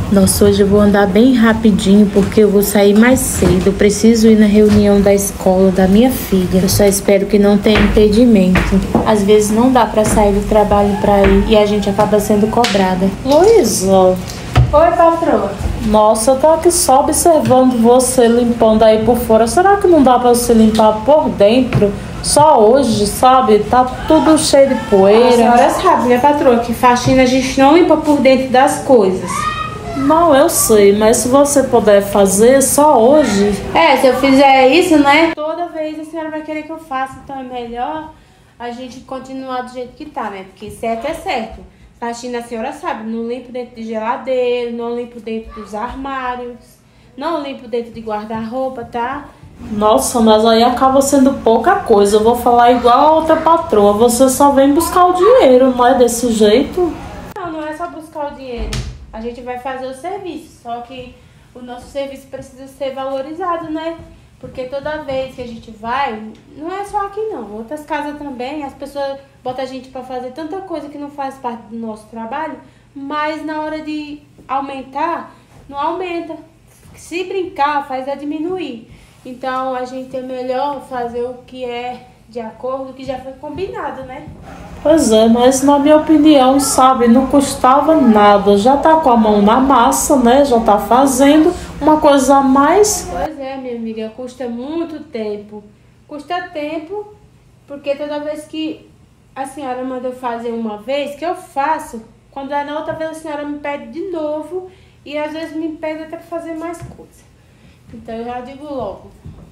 Nossa, hoje eu vou andar bem rapidinho porque eu vou sair mais cedo. Eu preciso ir na reunião da escola da minha filha. Eu só espero que não tenha impedimento. Às vezes não dá pra sair do trabalho pra ir e a gente acaba sendo cobrada. Luísa. Oi, patroa. Nossa, eu tô aqui só observando você limpando aí por fora. Será que não dá pra você limpar por dentro? Só hoje, sabe? Tá tudo cheio de poeira. A senhora sabe, né, patroa, que faxina a gente não limpa por dentro das coisas. Não, eu sei, mas se você puder fazer só hoje... Se eu fizer isso, né, toda vez a senhora vai querer que eu faça, então é melhor a gente continuar do jeito que tá, né? Porque certo é certo. Faxina, a senhora sabe, não limpo dentro de geladeira, não limpo dentro dos armários, não limpo dentro de guarda-roupa, tá? Nossa, mas aí acaba sendo pouca coisa. Eu vou falar igual a outra patroa. Você só vem buscar o dinheiro, não é desse jeito? Não, não é só buscar o dinheiro. A gente vai fazer o serviço, só que o nosso serviço precisa ser valorizado, né? Porque toda vez que a gente vai, não é só aqui não, outras casas também, as pessoas botam a gente para fazer tanta coisa que não faz parte do nosso trabalho, mas na hora de aumentar, não aumenta. Se brincar, faz a diminuir. Então a gente é melhor fazer o que é de acordo com o que já foi combinado, né? Pois é, mas na minha opinião, sabe, não custava nada. Já tá com a mão na massa, né? Já tá fazendo uma coisa a mais. Pois é, minha amiga, custa muito tempo. Custa tempo, porque toda vez que a senhora manda eu fazer uma vez, que eu faço, quando é na outra vez a senhora me pede de novo e às vezes me pede até para fazer mais coisa. Então eu já digo logo.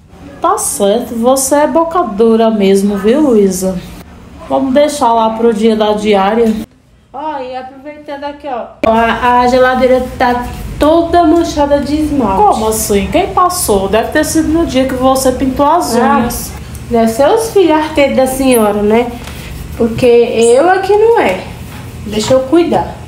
Tá certo, você é boca dura mesmo, viu, Luísa? Vamos deixar lá pro dia da diária. Ó, e aproveitando aqui, ó. A geladeira tá toda manchada de esmalte. Como assim? Quem passou? Deve ter sido no dia que você pintou as unhas. Deve ser os filhos arteiros da senhora, né? Porque eu aqui não é. Deixa eu cuidar.